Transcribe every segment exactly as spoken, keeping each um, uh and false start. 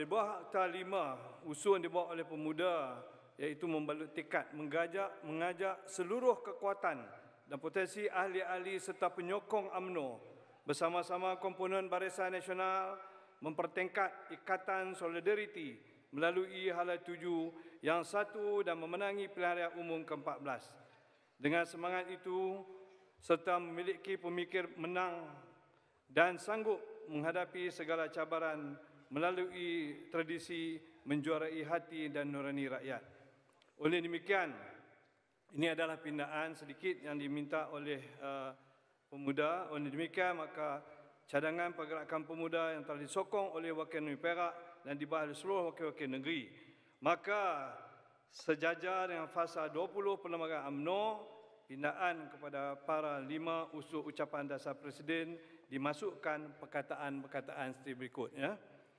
Pada buah Akta lima, usul yang dibawa oleh pemuda iaitu membalut tekad mengajak, mengajak seluruh kekuatan dan potensi ahli-ahli serta penyokong U M N O bersama-sama komponen Barisan Nasional mempertingkat ikatan solidariti melalui hala tuju yang satu dan memenangi pilihan raya umum ke empat belas. Dengan semangat itu serta memiliki pemikir menang dan sanggup menghadapi segala cabaran melalui tradisi menjuarai hati dan nurani rakyat. Oleh demikian, ini adalah pindaan sedikit yang diminta oleh uh, pemuda. Oleh demikian, maka cadangan pergerakan pemuda yang telah disokong oleh Wakil Negeri Perak dan dibahas oleh seluruh wakil-wakil negeri, maka sejajar dengan fasa dua puluh Perlembagaan U M N O, pindaan kepada para lima usul ucapan dasar Presiden dimasukkan perkataan-perkataan seperti berikut. Ya.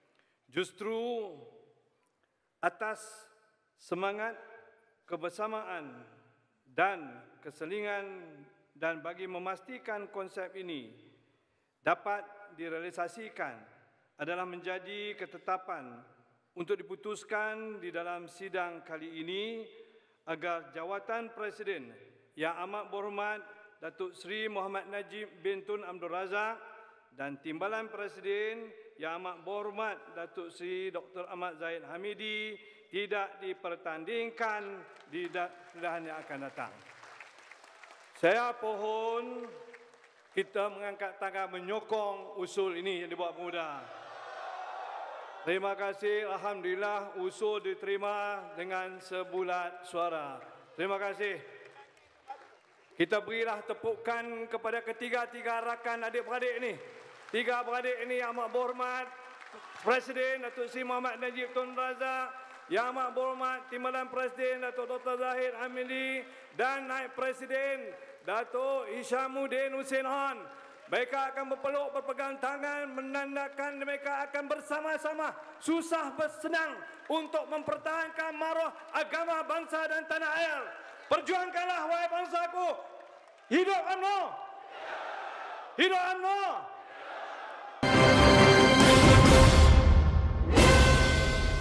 Justru atas semangat kebersamaan dan keselingan dan bagi memastikan konsep ini dapat direalisasikan adalah menjadi ketetapan untuk diputuskan di dalam sidang kali ini agar jawatan Presiden Yang Amat Berhormat Datuk Seri Muhammad Najib bin Tun Abdul Razak dan Timbalan Presiden Yang Amat Berhormat Datuk Seri Doktor Ahmad Zahid Hamidi tidak dipertandingkan di pilihan yang akan datang. Saya pohon kita mengangkat tangan menyokong usul ini yang dibuat pemuda. Terima kasih. Alhamdulillah usul diterima dengan sebulat suara. Terima kasih. Kita berilah tepukan kepada ketiga-tiga rakan adik-beradik ini. Tiga beradik ini yang amat berhormat Presiden Datuk Seri Muhammad Najib Tun Razak, Yang Amat Berhormat Timbalan Presiden Datuk Doktor Zahid Hamidi dan Naib Presiden Datuk Hishamuddin Hussein Han. Mereka akan berpeluk berpegang tangan menandakan mereka akan bersama-sama susah bersenang untuk mempertahankan maruah agama bangsa dan tanah air. Perjuangkanlah wahai bangsaku. Hidup U M N O. Hidup U M N O.